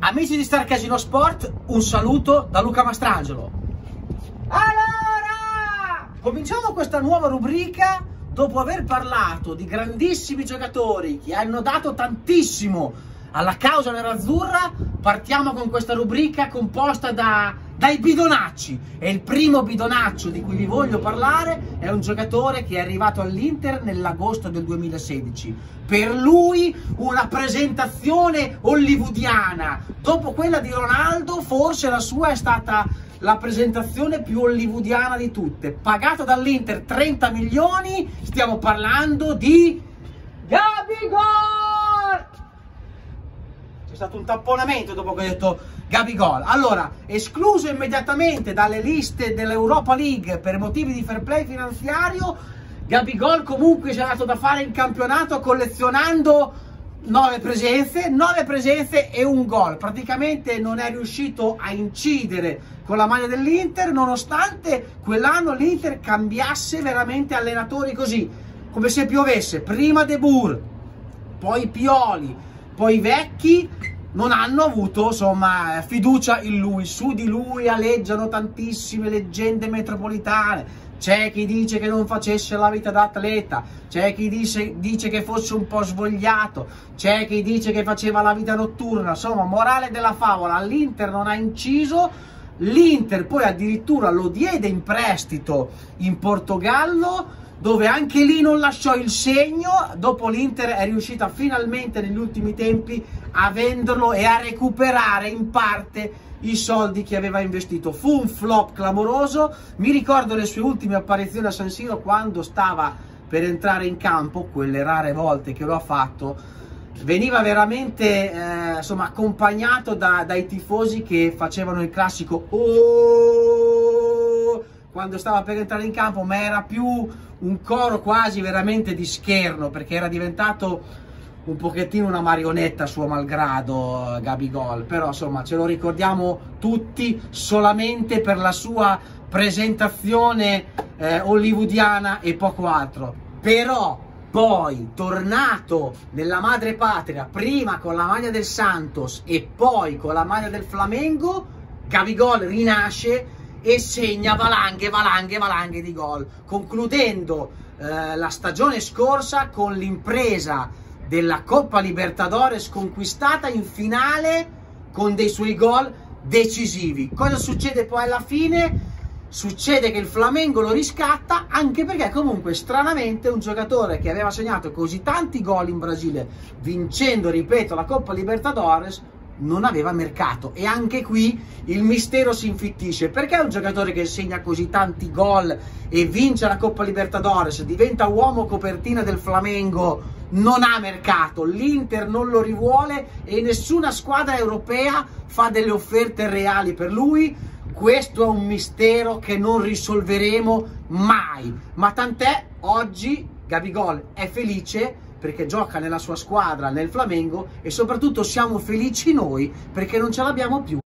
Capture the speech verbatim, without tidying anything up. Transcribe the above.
Amici di Star Casino Sport, un saluto da Luca Mastrangelo. Allora, cominciamo questa nuova rubrica dopo aver parlato di grandissimi giocatori che hanno dato tantissimo alla causa nerazzurra. Partiamo con questa rubrica composta da, dai bidonacci, e il primo bidonaccio di cui vi voglio parlare è un giocatore che è arrivato all'Inter nell'agosto del duemilasedici. Per lui una presentazione hollywoodiana. Dopo quella di Ronaldo, forse la sua è stata la presentazione più hollywoodiana di tutte. Pagato dall'Inter trenta milioni, stiamo parlando di Gabigol! C'è stato un tamponamento dopo che ho detto Gabigol. Allora, escluso immediatamente dalle liste dell'Europa League per motivi di fair play finanziario, Gabigol comunque ci ha dato da fare in campionato collezionando nove presenze, nove presenze e un gol. Praticamente non è riuscito a incidere con la maglia dell'Inter, nonostante quell'anno l'Inter cambiasse veramente allenatori così, come se piovesse. Prima De Boer, poi Pioli, poi i vecchi non hanno avuto, insomma, fiducia in lui. Su di lui aleggiano tantissime leggende metropolitane. C'è chi dice che non facesse la vita da atleta, c'è chi dice, dice che fosse un po' svogliato, c'è chi dice che faceva la vita notturna. Insomma, morale della favola, l'Inter non ha inciso. L'Inter poi addirittura lo diede in prestito in Portogallo, dove anche lì non lasciò il segno. Dopo l'Inter è riuscita finalmente negli ultimi tempi a venderlo e a recuperare in parte i soldi che aveva investito. Fu un flop clamoroso. Mi ricordo le sue ultime apparizioni a San Siro, quando stava per entrare in campo, quelle rare volte che lo ha fatto, veniva veramente eh, insomma, accompagnato da, dai tifosi che facevano il classico oh quando stava per entrare in campo, ma era più un coro quasi veramente di scherno, perché era diventato un pochettino una marionetta suo malgrado Gabigol. Però insomma ce lo ricordiamo tutti solamente per la sua presentazione eh, hollywoodiana e poco altro. Però poi, tornato nella madrepatria, prima con la maglia del Santos e poi con la maglia del Flamengo, Gabigol rinasce e segna valanghe, valanghe, valanghe di gol, concludendo eh, la stagione scorsa con l'impresa della Coppa Libertadores conquistata in finale con dei suoi gol decisivi. Cosa succede poi alla fine? Succede che il Flamengo lo riscatta, anche perché comunque stranamente un giocatore che aveva segnato così tanti gol in Brasile, vincendo, ripeto, la Coppa Libertadores, non aveva mercato. E anche qui il mistero si infittisce: perché un giocatore che segna così tanti gol e vince la Coppa Libertadores, diventa uomo copertina del Flamengo, non ha mercato? L'Inter non lo rivuole e nessuna squadra europea fa delle offerte reali per lui. Questo è un mistero che non risolveremo mai, ma tant'è. Oggi Gabigol è felice perché gioca nella sua squadra, nel Flamengo, e soprattutto siamo felici noi perché non ce l'abbiamo più.